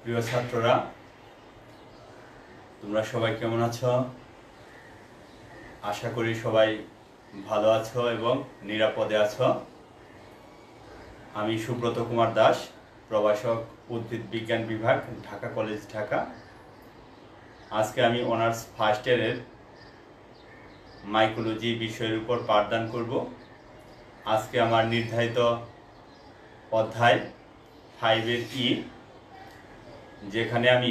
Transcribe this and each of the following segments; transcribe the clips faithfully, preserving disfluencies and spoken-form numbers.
প্রিয় ছাত্ররা, তোমরা সবাই কেমন আছো? আশা করি সবাই ভালো আছো এবং নিরাপদে আছো। আমি সুব্রত কুমার দাস, প্রভাষক, উদ্ভিদ বিজ্ঞান বিভাগ, ঢাকা কলেজ, ঢাকা। আজকে আমি অনার্স ফার্স্ট ইয়ারের মাইকোলজি বিষয়ের উপর পাঠদান করব। আজকে আমার নির্ধারিত অধ্যায় ফাইভের ই, যেখানে আমি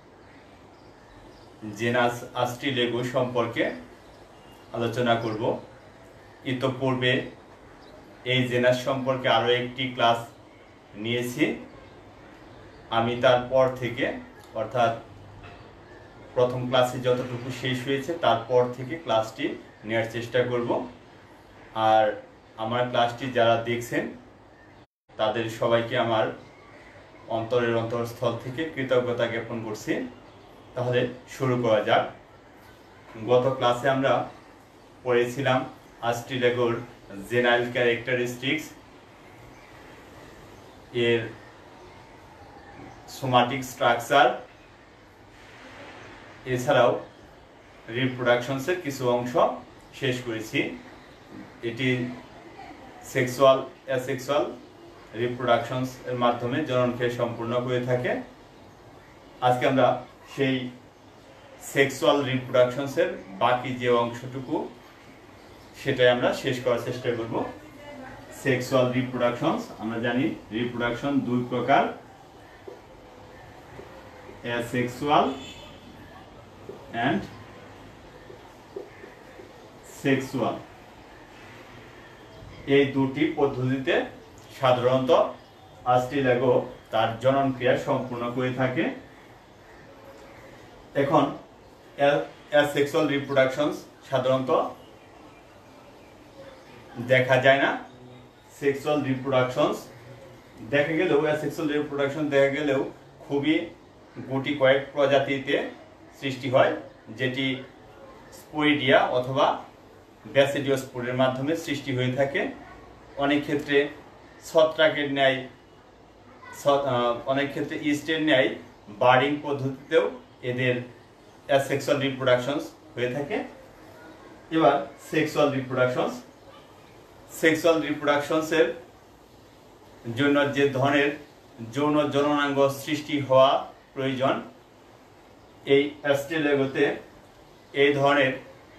জেনাস অ্যাস্ট্রিলেগো সম্পর্কে আলোচনা করব। ইতোপূর্বে এই জেনাস সম্পর্কে আরও একটি ক্লাস নিয়েছি। আমি তারপর থেকে, অর্থাৎ প্রথম ক্লাসে যতটুকু শেষ হয়েছে তারপর থেকে ক্লাসটি নেওয়ার চেষ্টা করব। আর আমার ক্লাসটি যারা দেখছেন তাদের সবাইকে আমার অন্তরের অন্তরস্থল থেকে কৃতজ্ঞতা জ্ঞাপন করছি। তাহলে শুরু করা যাক। গত ক্লাসে আমরা পড়েছিলাম অ্যাস্ট্রিলেগোর জেনারেল ক্যারেক্টারিস্টিক্স, এর সোমাটিক স্ট্রাকচার, এছাড়াও রিপ্রোডাকশনসের কিছু অংশ শেষ করেছি। এটি সেক্সুয়াল অ্যাসেক্সুয়াল রিপ্রোডাকশনস এর মাধ্যমে জননক্রিয়া সম্পূর্ণ করে থাকে। আজকে আমরা সেই সেক্সুয়াল রিপ্রোডাকশনসের বাকি যে অংশটুকু সেটাই আমরা শেষ করার চেষ্টা করব। সেক্সুয়াল রিপ্রোডাকশনস, আমরা জানি রিপ্রোডাকশন দুই প্রকার, অ্যাসেক্সুয়াল অ্যান্ড সেক্সুয়াল। এই দুটি পদ্ধতিতে সাধারণত অ্যাস্ট্রিলেগো তার জনন ক্রিয়া সম্পূর্ণ করে থাকে। এখন অ্যাসেক্সুয়াল রিপ্রোডাকশনস সাধারণত দেখা যায় না। সেক্সুয়াল রিপ্রোডাকশনস দেখা গেলেও অ্যাসেক্সুয়াল রিপ্রোডাকশন দেখা গেলেও খুবই গুটি কয়েক প্রজাতিতে সৃষ্টি হয়, যেটি স্পোরিডিয়া অথবা ব্যাসিডিওস্পোরের মাধ্যমে সৃষ্টি হয়ে থাকে। অনেক ক্ষেত্রে ছত্রাকের ন্যায়, অনেক ক্ষেত্রে ইস্টের ন্যায় বার্ডিং পদ্ধতিতেও এদের অ্যাসেক্সুয়াল রিপ্রোডাকশনস হয়ে থাকে। এবার সেক্সুয়াল রিপ্রোডাকশনস, সেক্সুয়াল রিপ্রোডাকশনসের জন্য যে ধরনের যৌন জননাঙ্গ সৃষ্টি হওয়া প্রয়োজন, এই অ্যাস্ট্রিলেগোতে এই ধরনের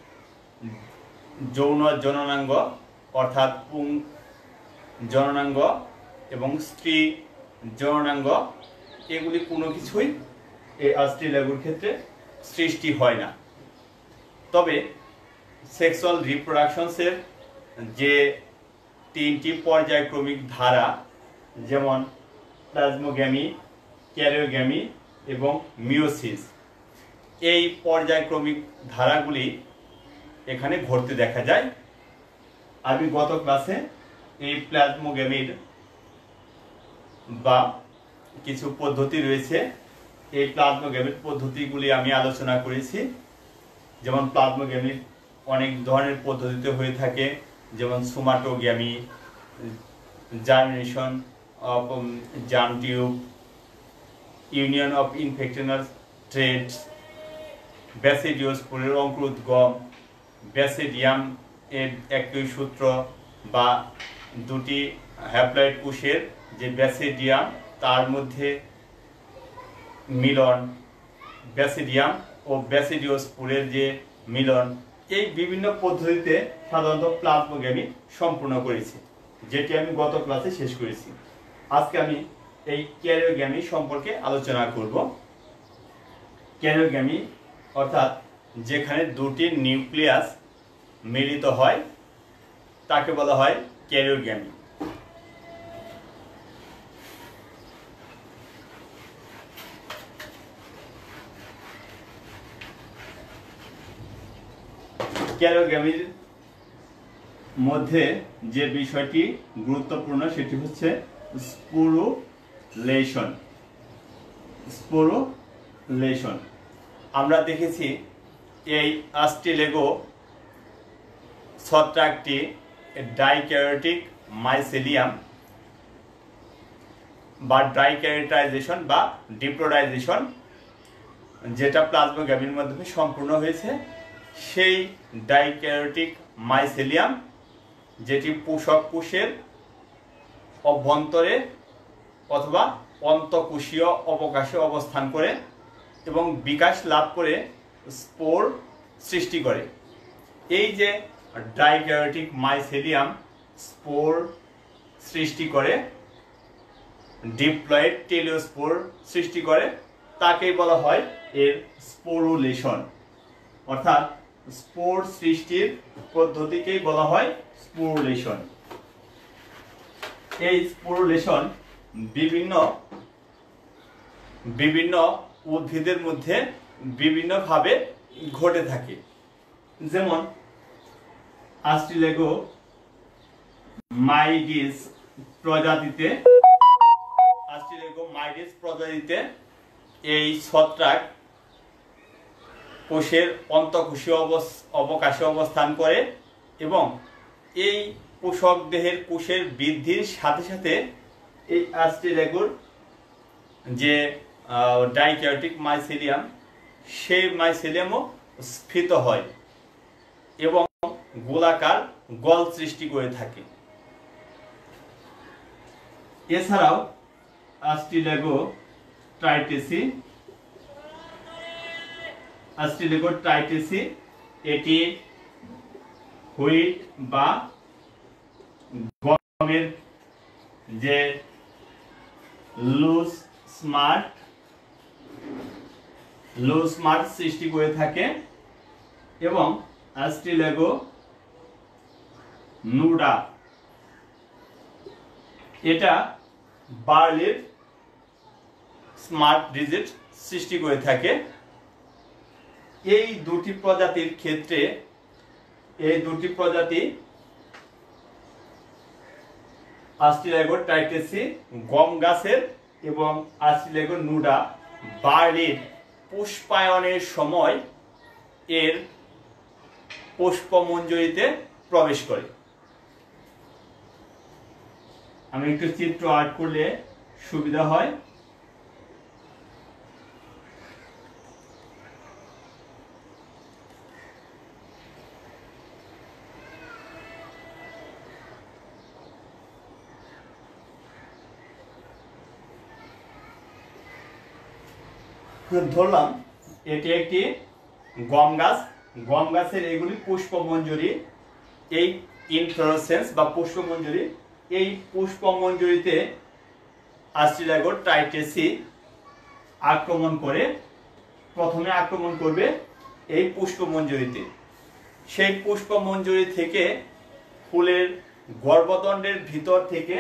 যৌন জননাঙ্গ অর্থাৎ পুং জননাঙ্গ এবং স্ত্রী জননাঙ্গ এগুলি কোনো কিছুই এই অ্যাস্ট্রিলেগোর ক্ষেত্রে সৃষ্টি হয় না। তবে সেক্সুয়াল রিপ্রোডাকশনসের যে তিনটি পর্যায়ক্রমিক ধারা, যেমন প্লাজমোগ্যামি, ক্যারিওগ্যামি এবং মিওসিস, এই পর্যায়ক্রমিক ধারাগুলি এখানে ঘটতে দেখা যায়। আমি গত ক্লাসে এই প্লাজমোগ্যামির বা কিছু পদ্ধতি রয়েছে, এই প্লাজমোগ্যামির পদ্ধতিগুলি আমি আলোচনা করেছি। যেমন প্লাজমোগ্যামির অনেক ধরনের পদ্ধতিতে হয়ে থাকে, যেমন somatogamy, germination of germ tube, union of infectional threads, ব্যাসিডিওস্পোরের অঙ্কুরোদ্গম, ব্যাসিডিয়াম এর একই সূত্র বা দুটি হ্যাপ্লয়েড কোষের যে ব্যাসিডিয়াম তার মধ্যে মিলন, ব্যাসিডিয়াম ও ব্যাসিডিওস্পোরের যে মিলন, এই বিভিন্ন পদ্ধতিতে সাধারণত প্লাজমোগ্যামি সম্পূর্ণ করেছি, যেটি আমি গত ক্লাসে শেষ করেছি। আজকে আমি এই ক্যারিওগ্যামি সম্পর্কে আলোচনা করব। ক্যারিওগ্যামি অর্থাৎ যেখানে দুটি নিউক্লিয়াস মিলিত হয় তাকে বলা হয় ক্যারিওগ্যামি। ক্যারিওগ্যামির মধ্যে যে বিষয়টি গুরুত্বপূর্ণ সেটি হচ্ছে স্পোরুলেশন। স্পোরুলেশন আমরা দেখেছি এই অ্যাস্ট্রিলেগো ছত্রাকটি ডাইক্যারিওটিক মাইসেলিয়াম বা ডাইক্যারিওটাইজেশন বা ডিপ্লয়েডাইজেশন যেটা প্লাজমোগ্যামিনের মাধ্যমে সম্পূর্ণ হয়েছে, সেই ডাইক্যারিওটিক মাইসেলিয়াম যেটি পোষক কোষের অভ্যন্তরে অথবা অন্তঃকোষীয় অবকাশে অবস্থান করে এবং বিকাশ লাভ করে স্পোর সৃষ্টি করে। এই যে ডাইক্যারিওটিক মাইসেলিয়াম স্পোর সৃষ্টি করে, ডিপ্লয়েড টেলিওস্পোর সৃষ্টি করে, তাকেই বলা হয় এর স্পোরুলেশন। অর্থাৎ স্পোর সৃষ্টির পদ্ধতিকেই বলা হয় স্পোরুলেশন। এই স্পোরুলেশন বিভিন্ন বিভিন্ন উদ্ভিদের মধ্যে বিভিন্নভাবে ঘটে থাকে। যেমন অ্যাস্টিলেগো মাইডিস প্রজাতিতে অ্যাস্টিলেগো মাইডিস প্রজাতিতে এই ছত্রাক কোষের অন্তঃকোষীয় অবকাশে অবস্থান করে এবং এই পোষক দেহের কোষের বৃদ্ধির সাথে সাথে এই অ্যাস্টিলেগোর যে ডাইক্যারিওটিক মাইসেলিয়াম, সেই মাইসেলিয়ামও স্ফীত হয় এবং গোলাকার গল সৃষ্টি করে থাকে। এছাড়াও অ্যাস্টিলেগো ট্রাইটেসি অ্যাস্টিলেগো ট্রাইটেসি এটি হুইট বা গমের যে লুজ স্মার্ট লুজ স্মার্ট সৃষ্টি করে থাকে এবং অ্যাস্টিলেগো নুডা এটা বার্লির স্মার্ট ডিজিট সৃষ্টি করে থাকে। এই দুটি প্রজাতির ক্ষেত্রে এই দুটি প্রজাতি অ্যাস্টিলেগো ট্রাইটেসি গম গাছের এবং অ্যাস্টিলেগো নুডা বার্লির পুষ্পায়নের সময় এর পুষ্পমঞ্জরিতে প্রবেশ করে। আমি একটু চিত্র আর্ট করলে সুবিধা হয়। ধরলাম এটি একটি গম গাছ। গম গাছের এগুলি পুষ্পমঞ্জরি, এই ইনফ্লোরেসেন্স বা পুষ্পমঞ্জরি, এই পুষ্পমঞ্জরিতে অ্যাস্টিলেগো ট্রাইটেসি আক্রমণ করে, প্রথমে আক্রমণ করবে এই পুষ্পমঞ্জরিতে। সেই পুষ্পমঞ্জরি থেকে ফুলের গর্ভদণ্ডের ভিতর থেকে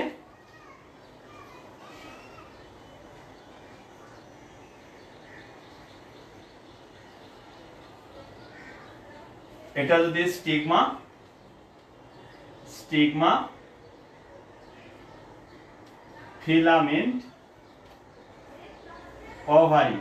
এটা যদি স্টিগমা স্টিগমা ফিলামেন্ট ওভারি,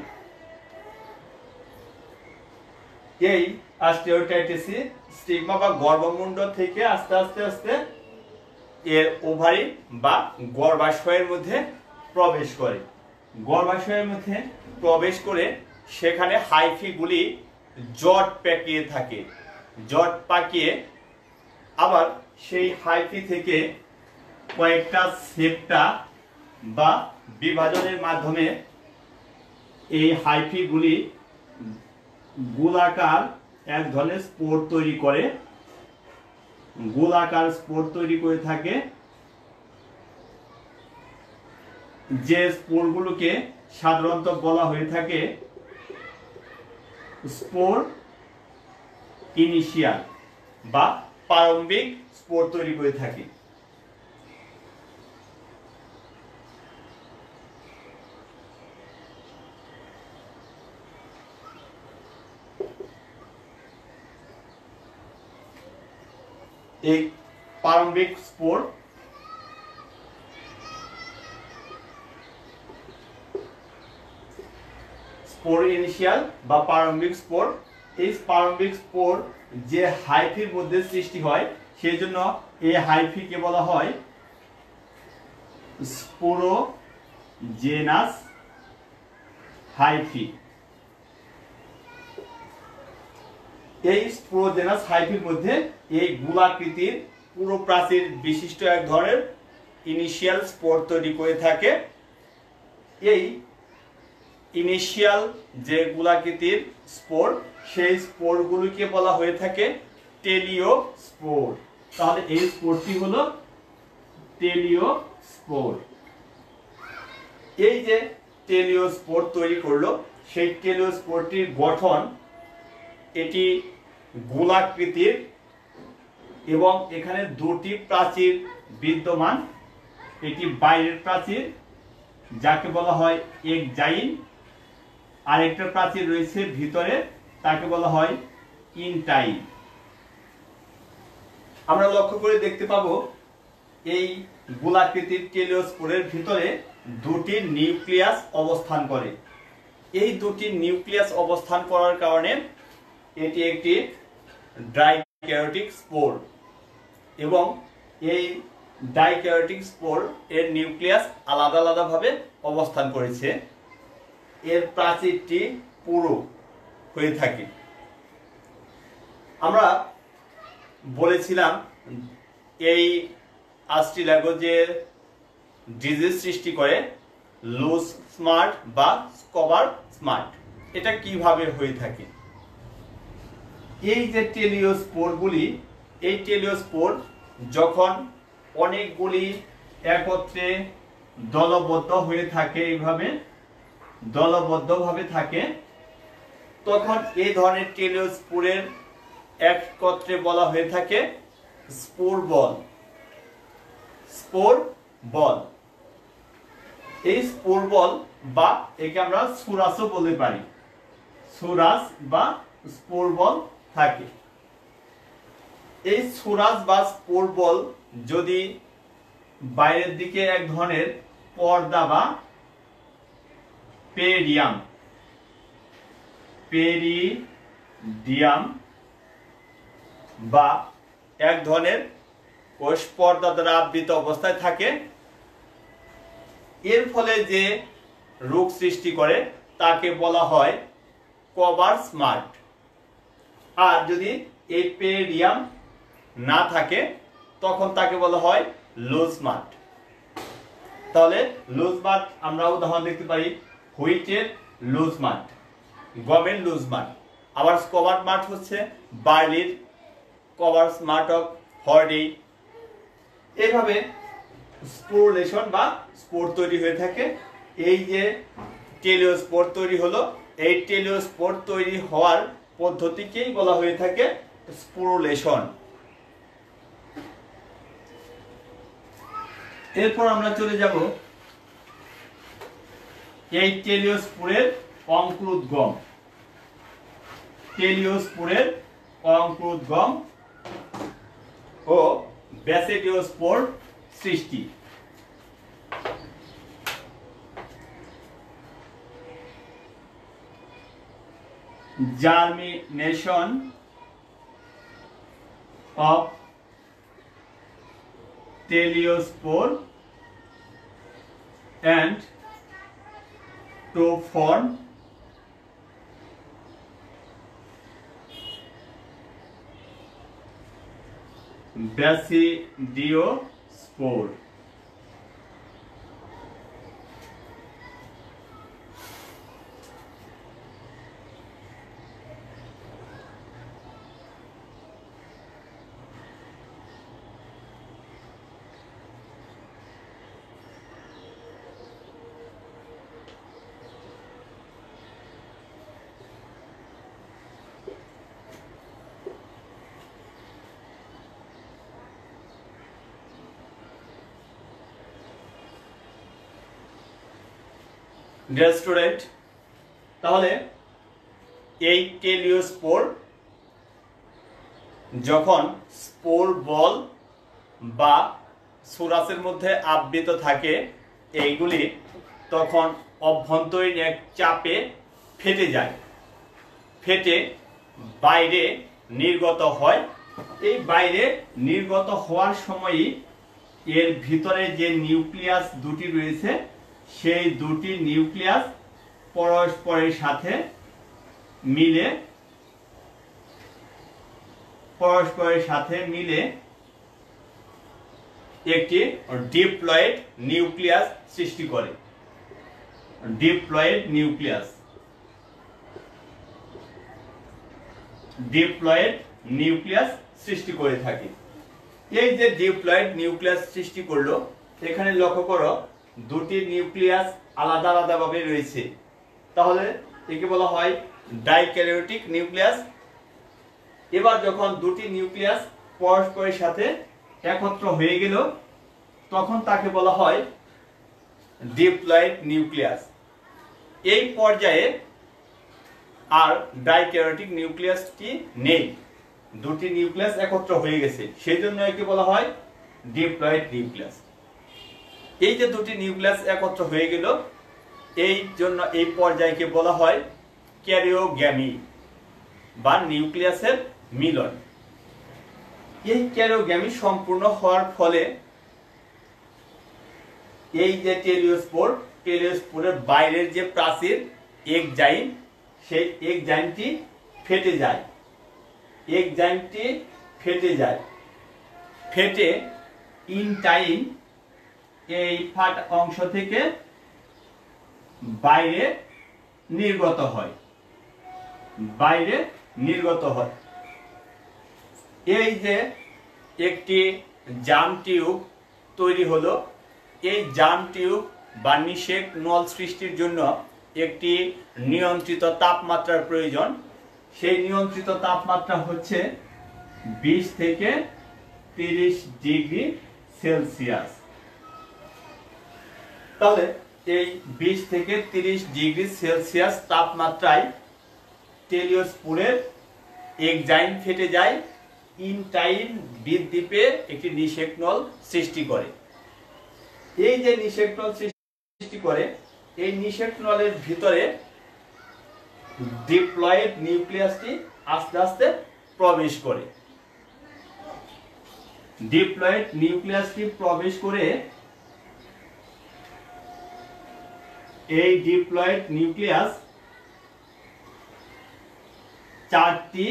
এই অ্যাস্টিওটাইটিসি স্টিগমা বা গর্ভমুণ্ড থেকে আস্তে আস্তে আস্তে এর ওভারি বা গর্ভাশয়ের মধ্যে প্রবেশ করে। গর্ভাশয়ের মধ্যে প্রবেশ করে সেখানে হাইফিগুলি জট পাকিয়ে থাকে। জট পাকিয়ে আবার সেই হাইফি থেকে কয়েকটা সেপ্টা বা বিভাজনের মাধ্যমে এই হাইফিগুলি গোলাকার এক ধরনের স্পোর তৈরি করে। গোলাকার স্পোর তৈরি করে থাকে, যে স্পোরগুলোকে সাধারণত বলা হয়ে থাকে স্পোর ইনিশিয়াল বা প্রারম্ভিক স্পোর তৈরি করে থাকে। এই প্রারম্ভিক স্পোর স্পোর ইনিশিয়াল বা প্রারম্ভিক স্পোর, এই প্রারম্ভিক স্পোর যে হাইফির মধ্যে সৃষ্টি হয়, সেই জন্য এই হাইফিকে বলা হয় স্পোরো জেনাস হাইফি। এই পুরো জেনাস হাইফির মধ্যে এই গোলাকৃতির পুরো প্রাচীর বিশিষ্ট এক ধরনের ইনিশিয়াল স্পোর তৈরি করে থাকে। এই ইনিশিয়াল যে গোলাকৃতির স্পোর, সেই স্পোরগুলোকে বলা হয়ে থাকে টেলিওস্পোর। তাহলে এই স্পোরটি হলো টেলিওস্পোর। এই যে টেলিওস্পোর তৈরি করলো, সেই টেলিওস্পোরটির গঠন এটি গোলাকৃতির এবং এখানে দুটি প্রাচীর বিদ্যমান। এটি বাইরের প্রাচীর, যাকে বলা হয় এক্সাইন, আরেকটা প্রাচীর রয়েছে ভিতরে, তাকে বলা হয় ইনটাইন। আমরা লক্ষ্য করে দেখতে পাবো এই গোলাকৃতির টেলিওস্পোরের ভিতরে দুটি নিউক্লিয়াস অবস্থান করে। এই দুটি নিউক্লিয়াস অবস্থান করার কারণে এটি একটি ডাইক্যারিওটিক স্পোর, এবং এই ডাইক্যারিওটিক স্পোর এর নিউক্লিয়াস আলাদা আলাদা ভাবে অবস্থান করেছে। এর প্রাচীরটি পুরু হয়ে থাকে। আমরা বলেছিলাম এই অ্যাস্ট্রিলাগো যে ডিজিজ সৃষ্টি করে লুজ স্মার্ট বা স্কবার স্মার্ট, এটা কিভাবে হয়ে থাকে। এই যে টেলিওস্পোরগুলি, এই টেলিওস্পোর যখন অনেকগুলি একত্রে দলবদ্ধ হয়ে থাকে, এইভাবে দলবদ্ধভাবে থাকে, তখন এই ধরনের টেলিওস্পোরের একত্রে বলা হয়ে থাকে স্পোর বল। স্পোর বল, এই স্পোর বল বা একে আমরা সুরাসও বলতে পারি, সুরাস বা স্পোর বল থাকে। এই সুরাস বা স্পোর বল যদি বাইরের দিকে এক ধরনের পর্দা বা পেরিডিয়াম পেরিডিয়াম বা এক ধরনের কোষ পর্দা দ্বারা আবৃত অবস্থায় থাকে, এর ফলে যে রোগ সৃষ্টি করে তাকে বলা হয় কভার স্মার্ট। আর যদি এই পেরিডিয়াম না থাকে তখন তাকে বলা হয় লুজ স্মার্ট। তাহলে লুজ স্মার্ট আমরা উদাহরণ দেখতে পাই হুইটের লুজ স্মার্ট, গমের লুজ স্মার্ট। আবার কভার স্মার্ট হচ্ছে বার্লির কভার স্মার্ট অফ হর্ডি। এইভাবে স্পোরলেশন বা স্পোর তৈরি হয়ে থাকে। এই যে টেলিওস্পোর তৈরি হলো, এই টেলিওস্পোর তৈরি হওয়ার পদ্ধতিকেই বলা হয়ে থাকে স্পোরলেশন। এরপর আমরা চলে যাব এই টেলিওস্পোরের অঙ্কুরোদ্গম। টেলিওস্পোরের অঙ্কুরোদ্গম ও ব্যাসিডিওস্পোর সৃষ্টি। Germination of teliospore and to form basidiospore. Dear student, তাহলে এই টেলিওস্পোর যখন স্পোর বল বা সুরাসের মধ্যে আবৃত থাকে এইগুলি, তখন অভ্যন্তরীণ এক চাপে ফেটে যায়, ফেটে বাইরে নির্গত হয়। এই বাইরে নির্গত হওয়ার সময়ই এর ভিতরে যে নিউক্লিয়াস দুটি রয়েছে সেই দুটি নিউক্লিয়াস পরস্পরের সাথে মিলে পরস্পরের সাথে মিলে একটি ডিপ্লয়েড নিউক্লিয়াস সৃষ্টি করে। ডিপ্লয়েড নিউক্লিয়াস ডিপ্লয়েড নিউক্লিয়াস সৃষ্টি করে থাকে। এই যে ডিপ্লয়েড নিউক্লিয়াস সৃষ্টি করলো, এখানে লক্ষ্য করো দুটি নিউক্লিয়াস আলাদা আলাদা ভাবে রয়েছে, তাহলে একে বলা হয় ডাইক্যারিওটিক নিউক্লিয়াস। এবার যখন দুটি নিউক্লিয়াস পরস্পরের সাথে একত্র হয়ে গেল, তখন তাকে বলা হয় ডিপ্লয়েড নিউক্লিয়াস। এই পর্যায়ে আর ডাইক্যারিওটিক নিউক্লিয়াসটি নেই, দুটি নিউক্লিয়াস একত্র হয়ে গেছে, সেই জন্য একে বলা হয় ডিপ্লয়েড নিউক্লিয়াস। এই যে দুটি নিউক্লিয়াস একত্র হয়ে গেল, এই জন্য এই পর্যায়কে বলা হয় ক্যারিওগ্যামি বা নিউক্লিয়াসের মিলন। এই ক্যারিওগ্যামি সম্পূর্ণ হওয়ার ফলে এই যে টেলিওস্পোর, টেলিওস্পোরের বাইরের যে প্রাচীর এক্সাইন, সেই এক্সাইনটি ফেটে যায়। এক্সাইনটি ফেটে যায় ফেটে ইনটাইন এই ফাট অংশ থেকে বাইরে নির্গত হয় বাইরে নির্গত হয় এই যে একটি জাম টিউব তৈরি হলো, এই জাম টিউব বা নিষেক নল সৃষ্টির জন্য একটি নিয়ন্ত্রিত তাপমাত্রার প্রয়োজন। সেই নিয়ন্ত্রিত তাপমাত্রা হচ্ছে বিশ থেকে তিরিশ ডিগ্রি সেলসিয়াস। তাহলে এই বিশ থেকে তিরিশ ডিগ্রি সেলসিয়াস তাপমাত্রায় টেলিওস্পোরের এক্সাইন ফেটে যায়, ইনটাইন বৃদ্ধি পেয়ে একটি নিষেক নল সৃষ্টি করে। এই যে নিষেক নল সৃষ্টি করে, এই নিষেক নলের ভিতরে ডিপ্লয়েড নিউক্লিয়াসটি আস্তে আস্তে প্রবেশ করে। ডিপ্লয়েড নিউক্লিয়াসটি প্রবেশ করে এই ডিপ্লয়েড নিউক্লিয়াস চারটি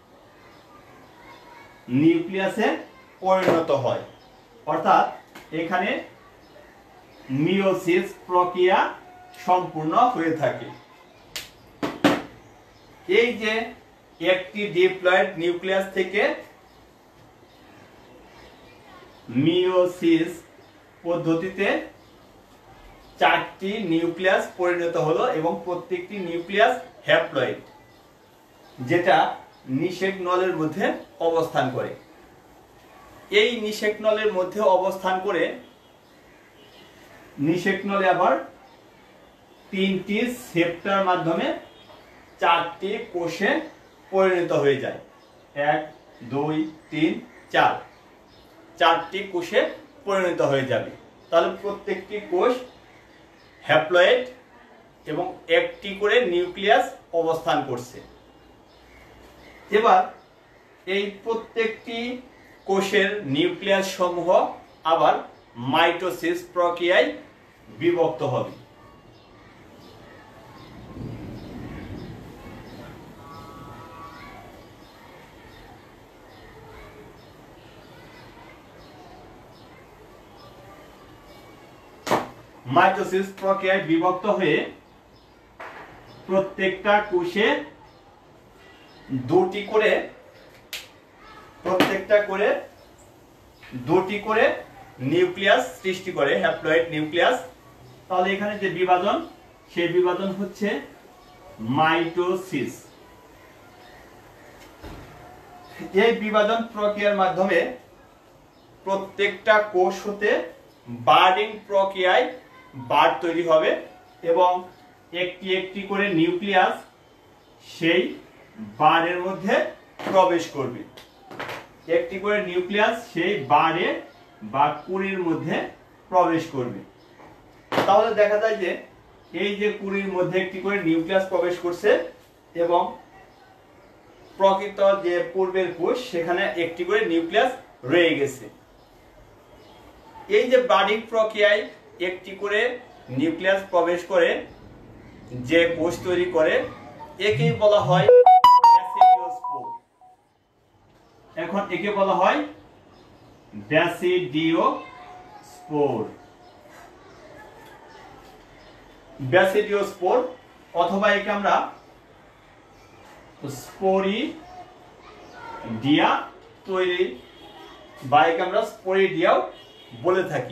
নিউক্লিয়াসে পরিণত হয়, অর্থাৎ এখানে মিওসিস প্রক্রিয়া সম্পূর্ণ হয়ে থাকে। এই যে একটি ডিপ্লয়েড নিউক্লিয়াস থেকে মিওসিস পদ্ধতিতে চারটি নিউক্লিয়াস পরিণত হলো এবং প্রত্যেকটি নিউক্লিয়াস হ্যাপ্লয়েড, যেটা নিষেক নলের মধ্যে অবস্থান করে। এই নিষেক নলের মধ্যে অবস্থান করে নিষেক নলে আবার তিনটি সেপ্টার মাধ্যমে চারটি কোষে পরিণত হয়ে যায়। এক, দুই, তিন, চার, চারটি কোষে পরিণত হয়ে যাবে। তাহলে প্রত্যেকটি কোষ হ্যাপ্লয়েড এবং একটি করে নিউক্লিয়াস অবস্থান করছে। এবার এই প্রত্যেকটি কোষের নিউক্লিয়াস সমূহ আবার মাইটোসিস প্রক্রিয়ায় বিভক্ত হবে। মাইটোসিস প্রক্রিয়ায় বিভক্ত হয়ে প্রত্যেকটা কোষে দুটি করে প্রত্যেকটা করে দুটি করে নিউক্লিয়াস সৃষ্টি করে, হ্যাপ্লয়েড নিউক্লিয়াস। তাহলে এখানে যে বিভাজন, সেই বিভাজন হচ্ছে মাইটোসিস। এই বিভাজন প্রক্রিয়ার মাধ্যমে প্রত্যেকটা কোষ হতে বার্ডিং প্রক্রিয়ায় বার তৈরি হবে এবং একটি একটি করে নিউক্লিয়াস সেই বারের মধ্যে প্রবেশ করবে। একটি করে নিউক্লিয়াস সেই বারে বা কুড়ির মধ্যে প্রবেশ করবে। তাহলে দেখা যায় যে এই যে কুড়ির মধ্যে একটি করে নিউক্লিয়াস প্রবেশ করছে এবং প্রকৃত যে পূর্বের কোষ, সেখানে একটি করে নিউক্লিয়াস রয়ে গেছে। এই যে বার্ডিং প্রক্রিয়ায় একটি করে নিউক্লিয়াস প্রবেশ করে যে কোষ তৈরি করে একেই বলা হয় ব্যাসিডিওস্পোর। এখন একে বলা হয় ব্যাসিডিওস্পোর ব্যাসিডিওস্পোর অথবা একে আমরা স্পোরিডিয়া তৈরি বা একে আমরা স্পোরিডিয়াও বলে থাকি।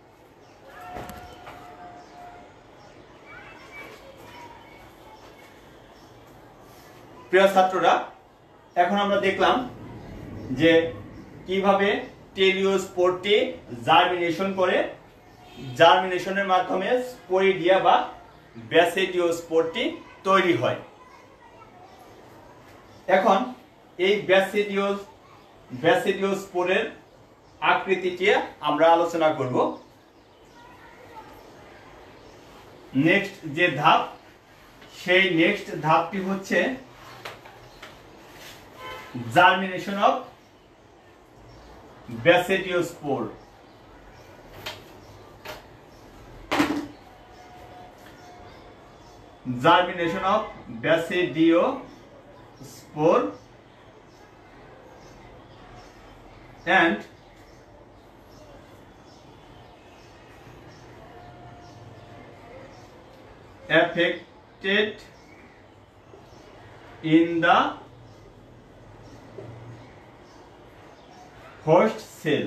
প্রিয় ছাত্ররা, এখন আমরা দেখলাম যে কিভাবে টেলিওস্পোরটি জার্মিনেশন করে, জার্মিনেশনের মাধ্যমে স্পোরিডিয়া বা ব্যাসিডিওস্পোরটি তৈরি হয়। এখন এই ব্যাসিডিওস ব্যাসিডিওস্পোরের আকৃতিটি আমরা আলোচনা করব। নেক্সট যে ধাপ, সেই নেক্সট ধাপটি হচ্ছে germination of basidiospore. Germination of Basidiospore and affected in the host cell.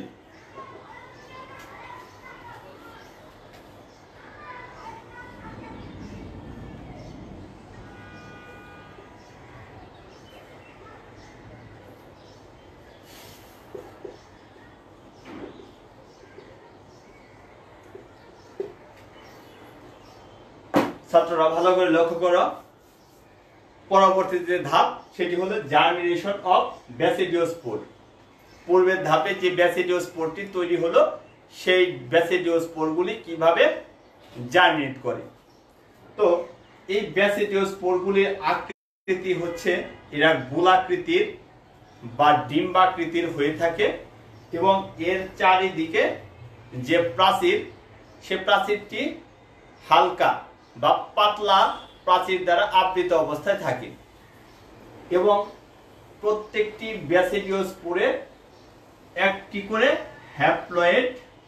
ছাত্ররা ভালো করে লক্ষ্য করো, পরবর্তী যে ধাপ সেটি হলো জার্মিনেশন অফ ব্যাসিডিওস্পোর। পূর্বের ধাপে যে ব্যাসিডিওস্পোরটি তৈরি হলো, সেই ব্যাসিডিওস্পোরগুলি কিভাবে জার্মিনেট করে। তো এই ব্যাসিডিওস্পোরগুলির আকৃতি হচ্ছে এরা গোলাকৃতির বা ডিম্বাকৃতির হয়ে থাকে এবং এর চারিদিকে যে প্রাচীর, সে প্রাচীরটি হালকা বা পাতলা প্রাচীর দ্বারা আবৃত অবস্থায় থাকে এবং প্রত্যেকটি ব্যাসিডিওস্পোরে একটি করে হ্যাপ্লয়েড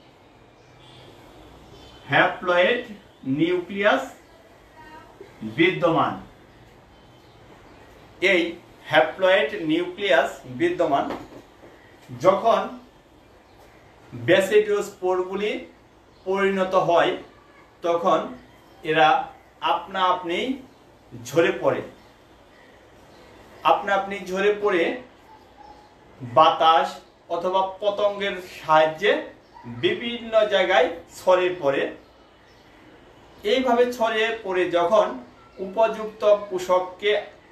হ্যাপ্লয়েড নিউক্লিয়াস বিদ্যমান। এই হ্যাপ্লয়েড নিউক্লিয়াস বিদ্যমান যখন ব্যাসিডিওস্পোরগুলি পরিণত হয়, তখন এরা আপনা আপনি ঝরে পড়ে আপনা আপনি ঝরে পড়ে বাতাস অথবা পতঙ্গের সাহায্যে বিভিন্ন জায়গায় ছড়িয়ে পড়ে। এইভাবে ছড়িয়ে পড়ে যখন উপযুক্ত পোষককে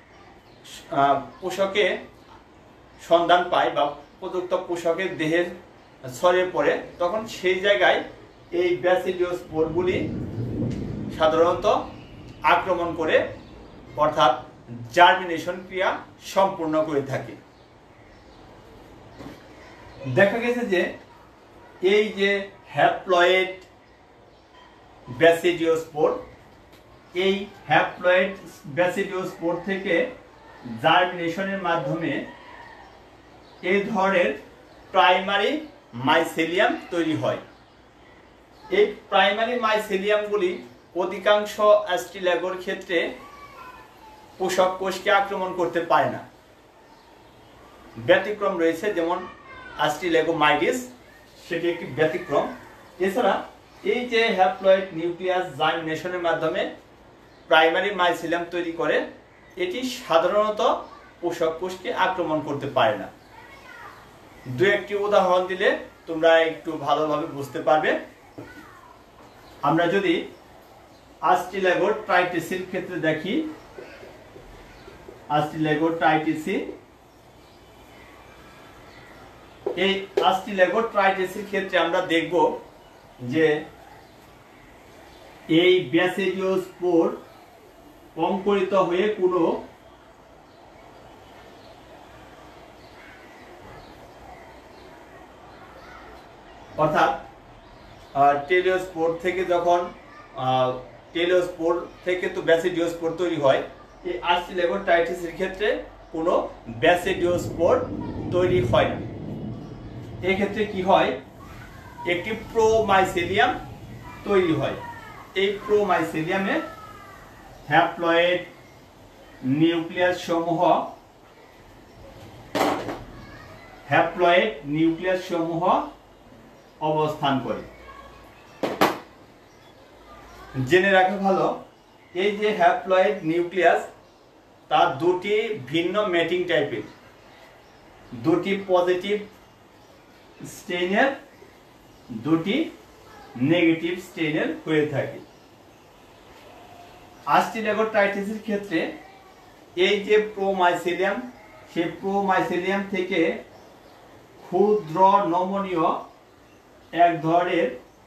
পোষকে সন্ধান পায় বা উপযুক্ত পোষকের দেহের ছড়িয়ে পড়ে, তখন সেই জায়গায় এই ব্যাসিডিওস্পোরগুলি সাধারণত আক্রমণ করে, অর্থাৎ জার্মিনেশন ক্রিয়া সম্পূর্ণ করে থাকে। দেখা গেছে যে এই যে হ্যাপ্লয়েড ব্যাসিডিওস্পোর, এই হ্যাপ্লয়েড ব্যাসিডিওস্পোর থেকে জার্মিনেশনের মাধ্যমে এই ধরনের প্রাইমারি মাইসেলিয়াম তৈরি হয়। এই প্রাইমারি মাইসেলিয়ামগুলি অধিকাংশ অ্যাস্ট্রিল্যাগোর ক্ষেত্রে পোষক কোষকে আক্রমণ করতে পারে না। ব্যতিক্রম রয়েছে, যেমন অ্যাস্ট্রিল্যাগোমাইটিস, সেটি একটি ব্যতিক্রম। এছাড়া এই যে হ্যাপ্লয়েড নিউক্লিয়াস জার্মিনেশনের মাধ্যমে প্রাইমারি মাইসেলিয়াম তৈরি করে, এটি সাধারণত পোষক কোষকে আক্রমণ করতে পারে না। দু একটি উদাহরণ দিলে তোমরা একটু ভালোভাবে বুঝতে পারবে। আমরা যদি অ্যাস্ট্রিল্যাগোট্রাইটিসের ক্ষেত্রে দেখি, অ্যাস্ট্রিল্যাগোট্রাইটিসি এই অ্যাস্ট্রিল্যাগোট্রাইটিসের ক্ষেত্রে আমরা দেখব যে এই ব্যাসিডিওস্পোর অঙ্কুরিত হয়ে কোনো অর্থাৎ টেলিওস্পোর থেকে যখন টেলিওস্পোর থেকে তো ব্যাসিডিওস্পোর তৈরি হয়, এই আর্চিলেগোটাইটিসের ক্ষেত্রে কোনো ব্যাসিডিওস্পোর তৈরি হয় না। এক্ষেত্রে কি হয়, একটি প্রোমাইসেলিয়াম তৈরি হয়। এই প্রোমাইসেলিয়ামে হ্যাপ্লয়েড নিউক্লিয়াস সমূহ হ্যাপ্লয়েড নিউক্লিয়াস সমূহ অবস্থান করে। জেনে রাখা ভালো, এই যে হ্যাপ্লয়েড নিউক্লিয়াস তার দুটি ভিন্ন ম্যাটিং টাইপের, দুটি পজিটিভ স্টেইনের, দুটি নেগেটিভ স্টেইনের হয়ে থাকে। আর্চিলেগোটাইটিসের ক্ষেত্রে এই যে প্রোমাইসেলিয়াম, সেই প্রোমাইসেলিয়াম থেকে ক্ষুদ্র নমনীয় এক ধরনের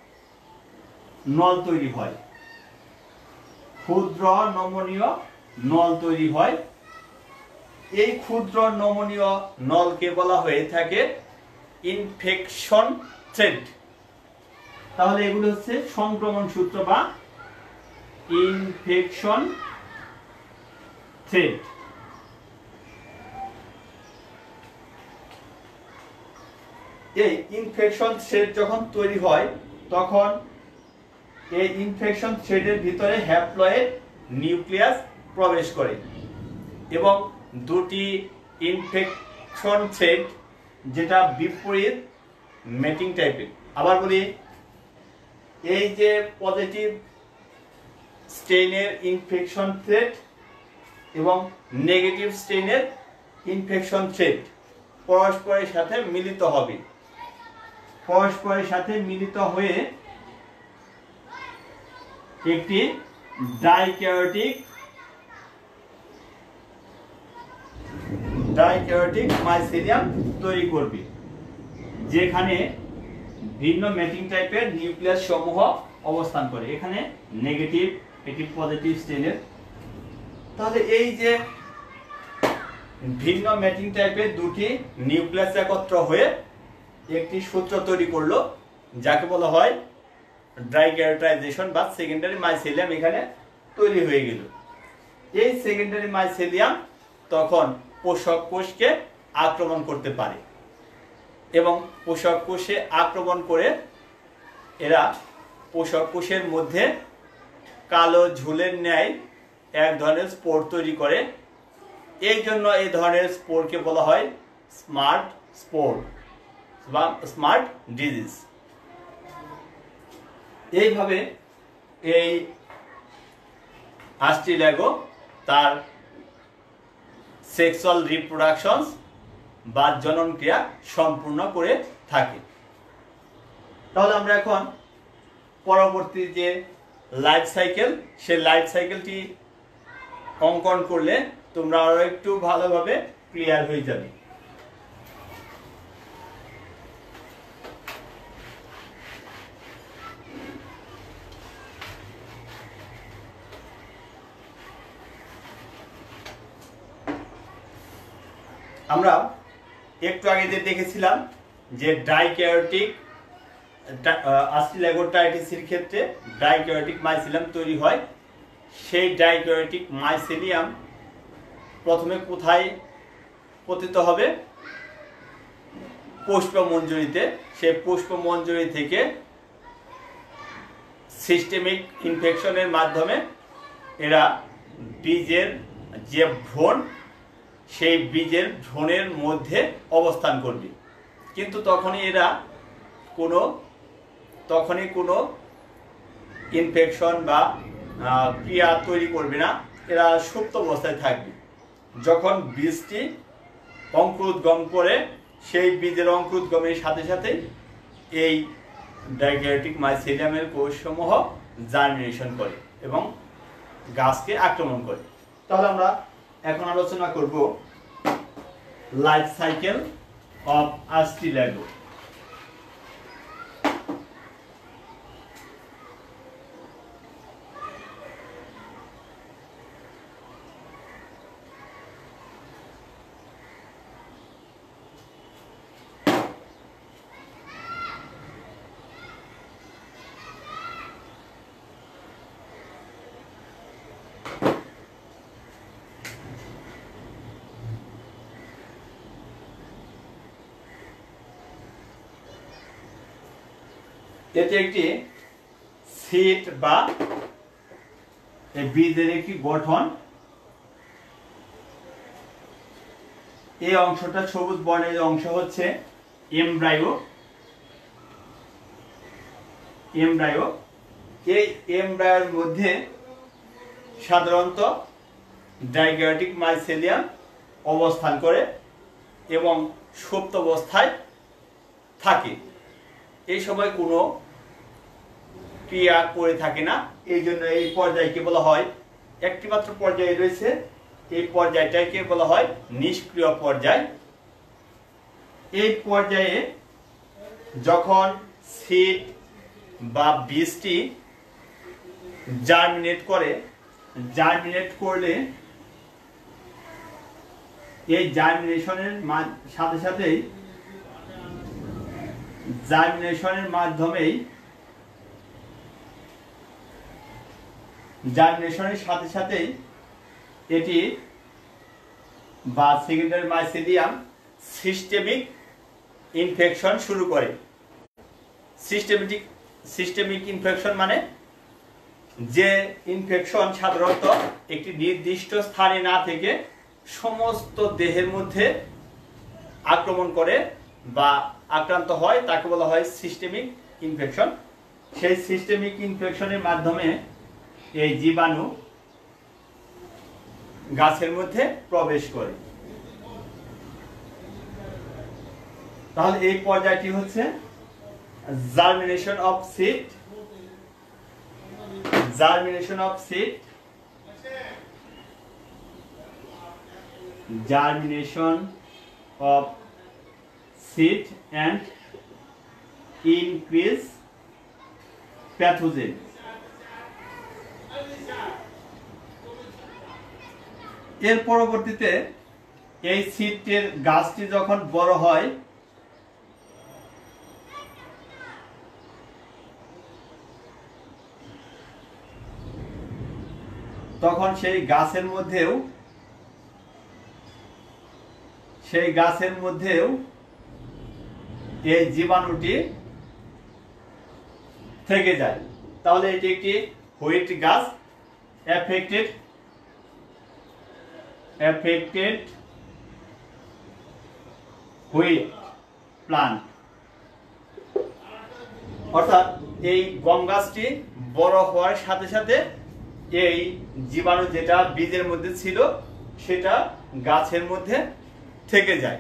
নল তৈরি হয়, ক্ষুদ্র নমনীয় নল তৈরি হয়। এই ক্ষুদ্র নমনীয় নলকে বলা হয়ে থাকে ইনফেকশন থ্রেড। তাহলে এগুলো হচ্ছে সংক্রমণ সূত্র বা ইনফেকশন থ্রেড। এই ইনফেকশন থ্রেড যখন তৈরি হয় তখন এই ইনফেকশন থ্রেডের ভিতরে হ্যাপ্লয়েড নিউক্লিয়াস প্রবেশ করে এবং দুটি ইনফেকশন থ্রেড যেটা বিপরীত ম্যাটিং টাইপের। আবার বলি, এই যে পজিটিভ স্টেইনের ইনফেকশন থ্রেড এবং নেগেটিভ স্টেইনের ইনফেকশন থ্রেড পরস্পরের সাথে মিলিত হবে, পরস্পরের সাথে মিলিত হয়ে একটি ডাইক্যারিওটিক ডাইক্যারিওটিক মাইসেলিয়াম তৈরি করবে, যেখানে ভিন্ন ম্যাটিং টাইপের নিউক্লিয়াস সমূহ অবস্থান করে। এখানে নেগেটিভ, এটি পজিটিভ স্টেইনের। তাহলে এই যে ভিন্ন ম্যাটিং টাইপের দুটি নিউক্লিয়াস একত্র হয়ে একটি সূত্র তৈরি করলো, যাকে বলা হয় ডাইক্যারিওটাইজেশন বা সেকেন্ডারি মাইসেলিয়াম এখানে তৈরি হয়ে গেল। এই সেকেন্ডারি মাইসেলিয়াম তখন পোষক কোষকে আক্রমণ করতে পারে এবং পোষক কোষে আক্রমণ করে এরা পোষক কোষের মধ্যে কালো ঝুলের ন্যায় এক ধরনের স্পোর তৈরি করে। এই জন্য এই ধরনের স্পোরকে বলা হয় স্মার্ট স্পোর বা স্মার্ট ডিজিজ। এইভাবে এই আর্চিলেগো তার সেক্সুয়াল রিপ্রোডাকশন বা জনন ক্রিয়া সম্পূর্ণ করে থাকে। তাহলে আমরা এখন পরবর্তী যে লাইফ সাইকেল, সেই লাইফ সাইকেলটি অঙ্কন করলে তোমরা আরো একটু ভালোভাবে ক্লিয়ার হয়ে যাবে। আমরা একটু আগে যে দেখেছিলাম যে ডাইক্যারিওটিক আর্চিলেগোটাইটিসের ক্ষেত্রে ডাইক্যারিওটিক মাইসেলিয়াম তৈরি হয়। সেই ডাইক্যারিওটিক মাইসেলিয়াম প্রথমে কোথায় পতিত হবে? পুষ্পমঞ্জরিতে। সেই পুষ্পমঞ্জরি থেকে সিস্টেমিক ইনফেকশনের মাধ্যমে এরা বীজের যে ভ্রূণ, সেই বীজের ভ্রূণের মধ্যে অবস্থান করবে, কিন্তু তখনই এরা কোনো তখনই কোনো ইনফেকশন বা ক্রিয়া তৈরি করবে না, এরা সুপ্ত অবস্থায় থাকবে। যখন বীজটি অঙ্কুরোদ্গম করে, সেই বীজের অঙ্কুরোদ্গমের সাথে সাথে এই ডাইক্যারিওটিক মাইসেলিয়ামের কোষসমূহ জার্মিনেশন করে এবং গাছকে আক্রমণ করে। তাহলে আমরা এখন আলোচনা করব লাইফ সাইকেল অফ আর্চিলেগো। এটি একটি সিট বা বীজের একটি গঠন। এই অংশটা সবুজ বর্ণের অংশ হচ্ছে এমব্রায়ো। এমব্রায়ো এই এমব্রায়োর মধ্যে সাধারণত ডাইগ্যাটিক মাইসেলিয়াম অবস্থান করে এবং সুপ্ত অবস্থায় থাকে। এই সময় কোনো ক্রিয়া করে থাকে না, এই জন্য এই পর্যায়কে বলা হয়, একটি মাত্র পর্যায়ে রয়েছে, এই পর্যায়টাকে বলা হয় নিষ্ক্রিয় পর্যায়। এই পর্যায়ে যখন সিড বা বীজটি জার্মিনেট করে, জার্মিনেট করলে এই জার্মিনেশনের সাথে সাথেই জার্মিনেশনের মাধ্যমেই জার্মিনেশনের সাথে সাথেই এটি বা সেকেন্ডারি মাইসেলিয়াম সিস্টেমিক ইনফেকশন শুরু করে। সিস্টেমেটিক সিস্টেমিক ইনফেকশন মানে যে ইনফেকশন সাধারণত একটি নির্দিষ্ট স্থানে না থেকে সমস্ত দেহের মধ্যে আক্রমণ করে বা আক্রান্ত হয়, তাকে বলা হয় সিস্টেমিক ইনফেকশন। সেই সিস্টেমিক ইনফেকশনের মাধ্যমে এই জীবাণু গাছের মধ্যে প্রবেশ করে। তাহলে এই পর্যায়টি হচ্ছে germination of seed. Germination of seed germination of seed and increase pathogen। এর পরবর্তীতে এই সিডের গাছটি যখন বড় হয়, তখন সেই গাছের মধ্যেও সেই গাছের মধ্যেও এই জীবাণুটি থেকে যায়। তাহলে এটি একটি হুইট গাছ, এফেক্টেড এফেক্টেড হুইট প্লান্ট। অর্থাৎ এই গম গাছটি বড় হওয়ার সাথে সাথে এই জীবাণু যেটা বীজের মধ্যে ছিল সেটা গাছের মধ্যে থেকে যায়।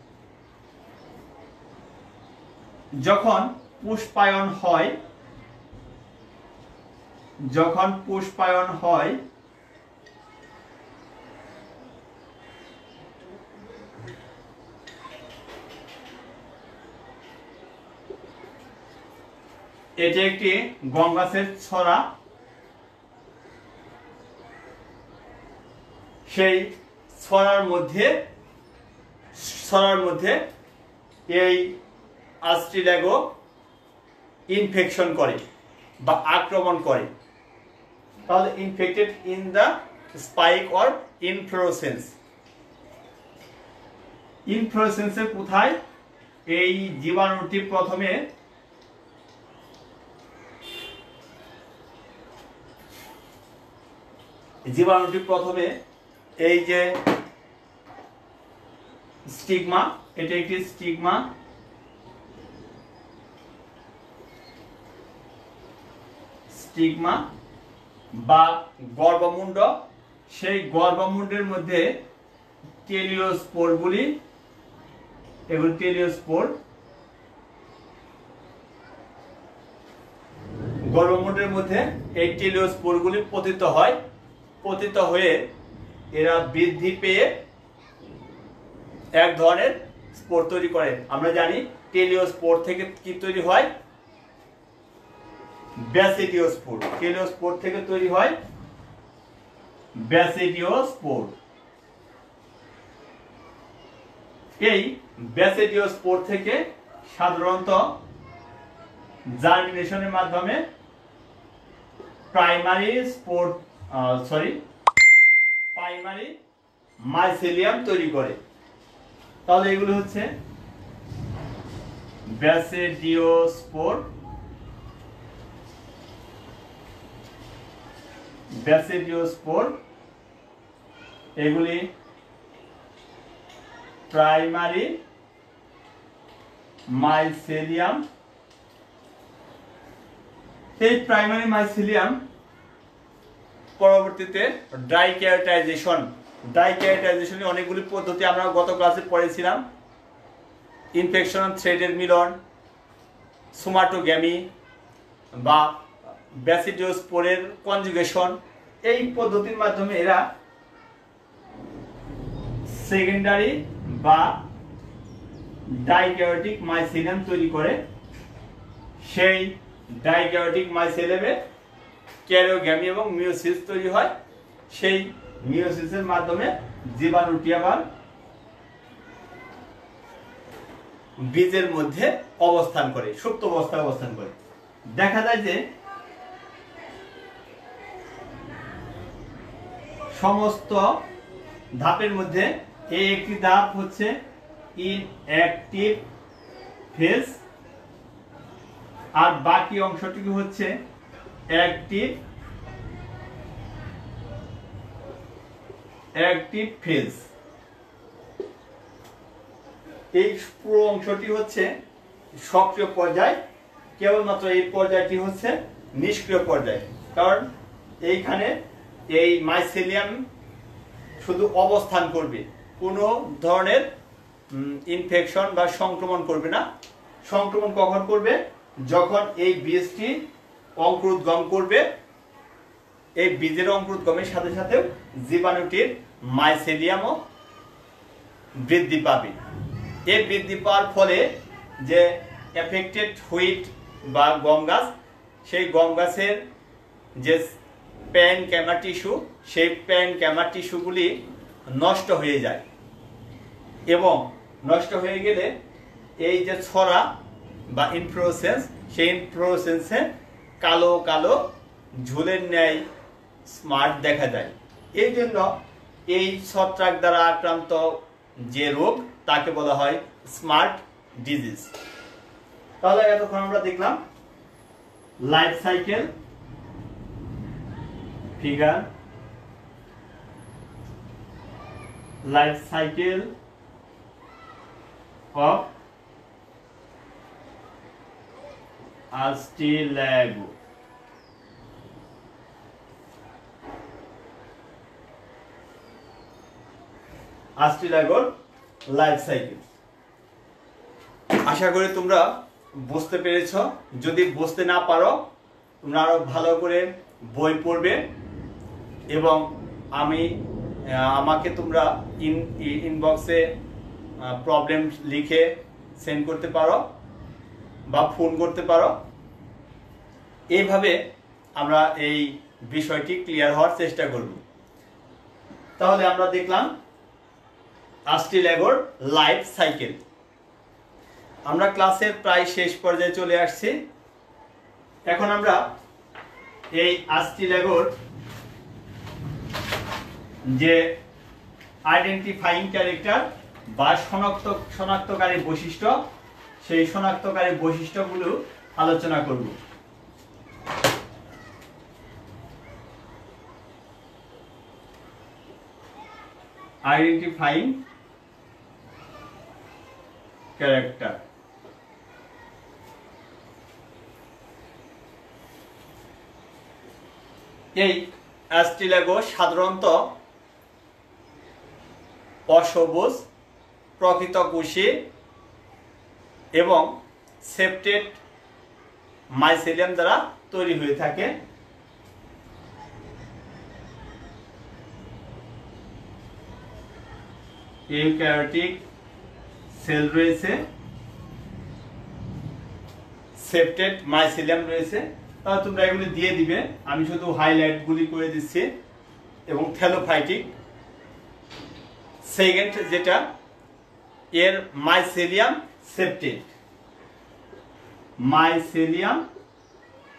যখন পুষ্পায়ন হয় যখন পুষ্পায়ন হয় এটি একটি গম গাছের ছড়া। সেই ছড়ার মধ্যে ছড়ার মধ্যে এই অ্যাস্ট্রিল্যাগো ইনফেকশন করে বা আক্রমণ করে। তাহলে infected in the spike or inflorescence. ইনফ্লোরেসেন্সের কোথায় এই জীবাণুটি প্রথমে জীবাণুটি প্রথমে এই যে স্টিগমা, এটা একটি স্টিগমা, স্টিগমা বা গর্ভমুণ্ড, সেই গর্ভমুণ্ডের মধ্যে টেলিওস্পোরগুলি, এগুলো টেলিওস্পোর, গর্ভমুণ্ডের মধ্যে এই টেলিওস্পোরগুলি পতিত হয়। পতিত হয়ে এরা বৃদ্ধি পেয়ে এক ধরনের স্পোর তৈরি করে। আমরা জানি টেলিওস্পোর থেকে কি তৈরি হয়, ব্যাসিডিওস্পোর। টেলিওস্পোর থেকে তৈরি হয় ব্যাসিডিওস্পোর। এই ব্যাসিডিওস্পোর থেকে সাধারণত জার্মিনেশনের মাধ্যমে primary spore sorry primary mycelium তৈরি করে। তাহলে এগুলো হচ্ছে ব্যাসিডিওস্পোর, ব্যাসিডিওস্পোর এগুলি প্রাইমারি মাইসেলিয়াম। এই প্রাইমারি মাইসেলিয়াম পরবর্তীতে ডাইক্যারিওটাইজেশন, ডাইক্যারিওটাইজেশনে অনেকগুলি পদ্ধতি আমরা গত ক্লাসে পড়েছিলাম। ইনফেকশন থ্রেডের মিলন, সোমাটোগ্যামি বা ব্যাসিডিওস্পোরের কনজুগেশন, এই পদ্ধতির মাধ্যমে এরা সেকেন্ডারি বা ডাইক্যারিওটিক মাইসেলিয়াম তৈরি করে। সেই ডাইক্যারিওটিক মাইসেলিয়ামে ক্যারিওগ্যামি এবং মিওসিস তৈরি হয়। সেই মিওসিসের মাধ্যমে জীবাণুটি আবার বীজের মধ্যে অবস্থান করে, সুপ্ত অবস্থায় অবস্থান করে। দেখা যায় যে সমস্ত ধাপের মধ্যে এই একটি ধাপ হচ্ছে ইনঅ্যাক্টিভ ফেজ, আর বাকি অংশটি হচ্ছে অ্যাক্টিভ অ্যাক্টিভ ফেজ। এই পুরো অংশটি হচ্ছে সক্রিয় পর্যায়, কেবলমাত্র এই পর্যায়টি হচ্ছে নিষ্ক্রিয় পর্যায়। কারণ এইখানে এই মাইসেলিয়াম শুধু অবস্থান করবে, কোনো ধরনের ইনফেকশন বা সংক্রমণ করবে না। সংক্রমণ কখন করবে? যখন এই বীজটি অঙ্কুরোদ্গম করবে। এই বীজের অঙ্কুরোদ্গমের সাথে সাথে জীবাণুটির মাইসেলিয়ামও বৃদ্ধি পাবে। এই বৃদ্ধি পাওয়ার ফলে যে এফেক্টেড হুইট বা গম গাছ, সেই গম গাছের যে প্যান ক্যামা টিস্যু, সেই প্যান ক্যামা টিস্যুগুলি নষ্ট হয়ে যায় এবং নষ্ট হয়ে গেলে এই যে ছড়া বা ইনফ্লোরেসেন্স, সেই ইনফ্লোরেসেন্সে কালো কালো ঝুলের ন্যায় স্মার্ট দেখা যায়। এই জন্য এই ছত্রাক দ্বারা আক্রান্ত যে রোগ তাকে বলা হয় স্মার্ট ডিজিজ। তাহলে এতক্ষণ আমরা দেখলাম life cycle figure, life cycle of Ustilago. আস্টিল্যাগোর লাইফ সাইকেল। আশা করি তোমরা বুঝতে পেরেছ। যদি বুঝতে না পারো তোমরা আরো ভালো করে বই পড়বে এবং আমি আমাকে তোমরা ইন ইনবক্সে প্রবলেম লিখে সেন্ড করতে পারো বা ফোন করতে পারো। এইভাবে আমরা এই বিষয়টি ক্লিয়ার হওয়ার চেষ্টা করব। তাহলে আমরা দেখলাম আস্টিল্যাগোর লাইফ সাইকেল। আমরা ক্লাসের প্রায় শেষ পর্যায়ে চলে আসছি। এখন আমরা এই আস্টিল্যাগোর যে আইডেন্টিফাইং ক্যারেক্টার বা শনাক্ত শনাক্তকারী বৈশিষ্ট্য, সেই শনাক্তকারী বৈশিষ্ট্যগুলো আলোচনা করব। Identifying character. এই অ্যাস্টিল্যাগো সাধারণত অসবুজ, প্রকৃতকোষী এবং সেপ্টেড মাইসেলিয়াম দ্বারা তৈরি হয়ে থাকে। ইউক্যারিওটিক সেল রয়েছে, সেপ্টেড মাইসেলিয়াম রয়েছে। তাহলে তোমরা এগুলি দিয়ে দিবে, আমি শুধু হাইলাইট গুলি করে দিচ্ছি। এবং থ্যালোফাইটিক সেকেন্ড, যেটা এর মাইসেলিয়াম সেপ্টেড, মাইসেলিয়াম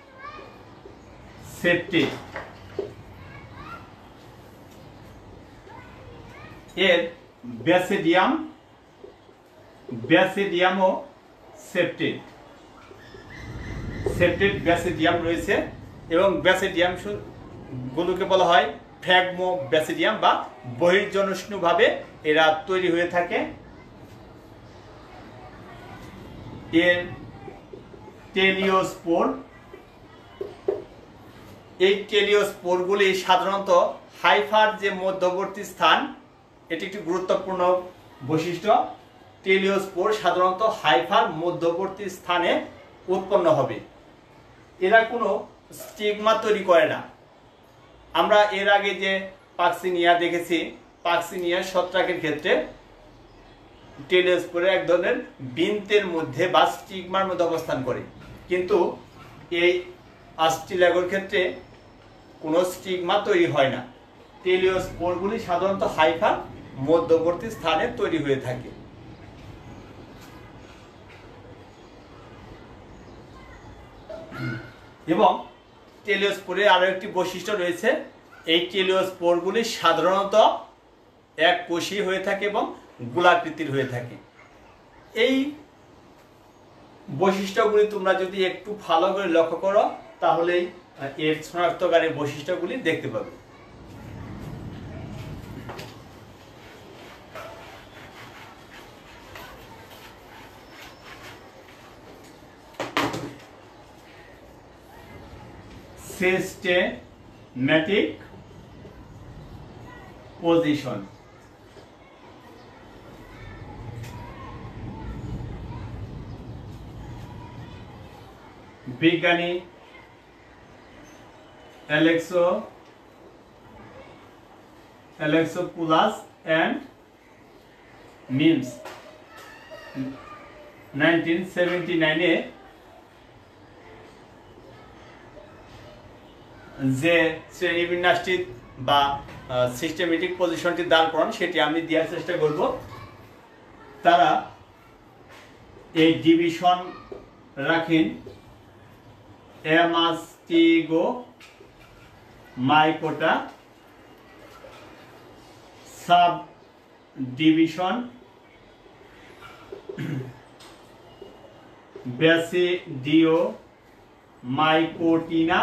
সেপ্টেড। এর ব্যাসিডিয়াম ব্যাসিডিয়াম ও সেপ্টেট সেপ্টেট ব্যাসিডিয়াম রয়েছে এবং ব্যাসিডিয়াম গুলোকে বলা হয় ফ্র্যাগমো ব্যাসিডিয়াম বা বহির্জনষ্ণুভাবে এরা তৈরি হয়ে থাকে। এর টেলিওস্পোর এই টেলিওস্পোরগুলি সাধারণত হাইফার যে মধ্যবর্তী স্থান, এটি একটি গুরুত্বপূর্ণ বৈশিষ্ট্য। টেলিওস্পোর সাধারণত হাইফার মধ্যবর্তী স্থানে উৎপন্ন হবে। এরা কোনো স্টিগমা তৈরি করে না। আমরা এর আগে যে পাক্সিনিয়া দেখেছি, পাক্সিনিয়া ছত্রাকের ক্ষেত্রে টেলিওস্পোরে এক ধরনের বৃন্তের মধ্যে বা স্টিগমার মধ্যে অবস্থান করে, কিন্তু এই আস্টিলাগোর ক্ষেত্রে কোনো স্টিগমা তৈরি হয় না। টেলিওস্পোরগুলি সাধারণত হাইফার মধ্যবর্তী স্থানে তৈরি হয়ে থাকে। এবং টেলিওস্পোরের আরো একটি বৈশিষ্ট্য রয়েছে, এই টেলিওস্পোরগুলি সাধারণত এক কোষী হয়ে থাকে এবং গোলাকৃতির হয়ে থাকে। এই বৈশিষ্ট্যগুলি তোমরা যদি একটু ভালো করে লক্ষ্য করো তাহলেই এর শনাক্তকারী বৈশিষ্ট্যগুলি দেখতে পাবে। সিস্টেম্যাটিক পজিশন বিজ্ঞানী Alexo Alexopoulos and Mims nineteen seventy নাইনে যে শ্রেণীবিন্যাসটি বা সিস্টেমেটিক পজিশনটি দাঁড় করান সেটি আমি দেওয়ার চেষ্টা করব। তারা এই ডিভিশন রাখেন Amastigomycota, sub division Basidiomycotina,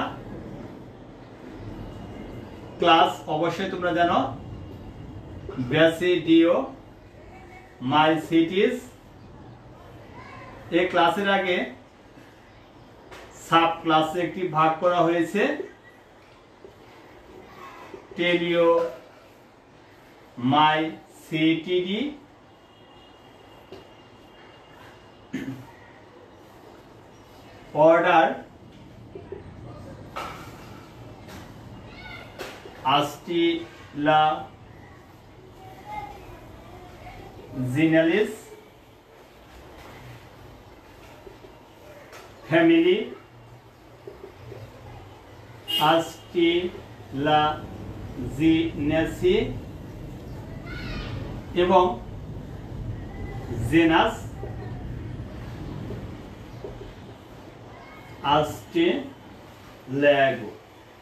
class অবশ্যই তোমরা জানো ব্যাসিডিও মাইসিটিস। এই ক্লাসের আগে সাব ক্লাসে একটি ভাগ করা হয়েছে Teliomycetidae, order Astylaginales, family Astylaginacea এবং জেনাস Astylago।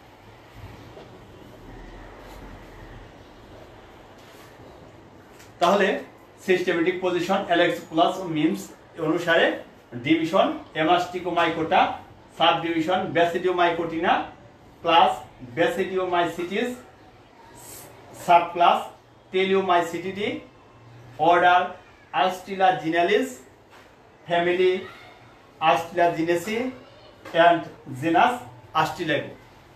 তাহলে সিস্টেমেটিক পজিশন অ্যালেক্সোপুলাস ও মিমস অনুসারে division Amastigomycota, sub division Basidiomycotina, class Basidiomycetes, sub class Teliomycetidae, order Astylaginales, family Astylaginaceae and genus Astylago।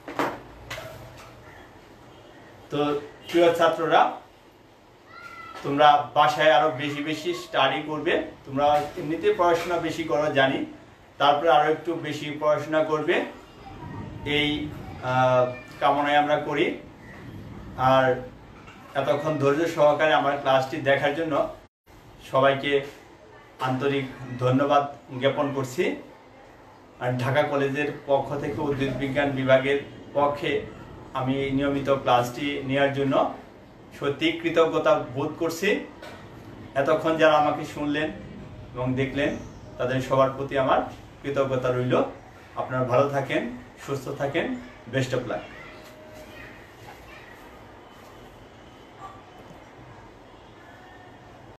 তো প্রিয় ছাত্ররা, তোমরা বাসায় আরো বেশি বেশি স্টাডি করবে। তোমরা এমনিতে পড়াশোনা বেশি করো জানি, তারপরে আরো একটু বেশি পড়াশোনা করবে, এই কামনায় আমরা করি। আর এতক্ষণ ধৈর্য সহকারে আমার ক্লাসটি দেখার জন্য সবাইকে আন্তরিক ধন্যবাদ জ্ঞাপন করছি। আর ঢাকা কলেজের পক্ষ থেকে উদ্ভিদ বিজ্ঞান বিভাগের পক্ষে আমি নিয়মিত ক্লাসটি নেওয়ার জন্য সত্যি কৃতজ্ঞতা বোধ করছি। এতক্ষণ যারা আমাকে শুনলেন এবং দেখলেন তাদের সবার প্রতি আমার কৃতজ্ঞতা রইল। আপনারা ভালো থাকেন, সুস্থ থাকেন, বেস্ট অফ লাক।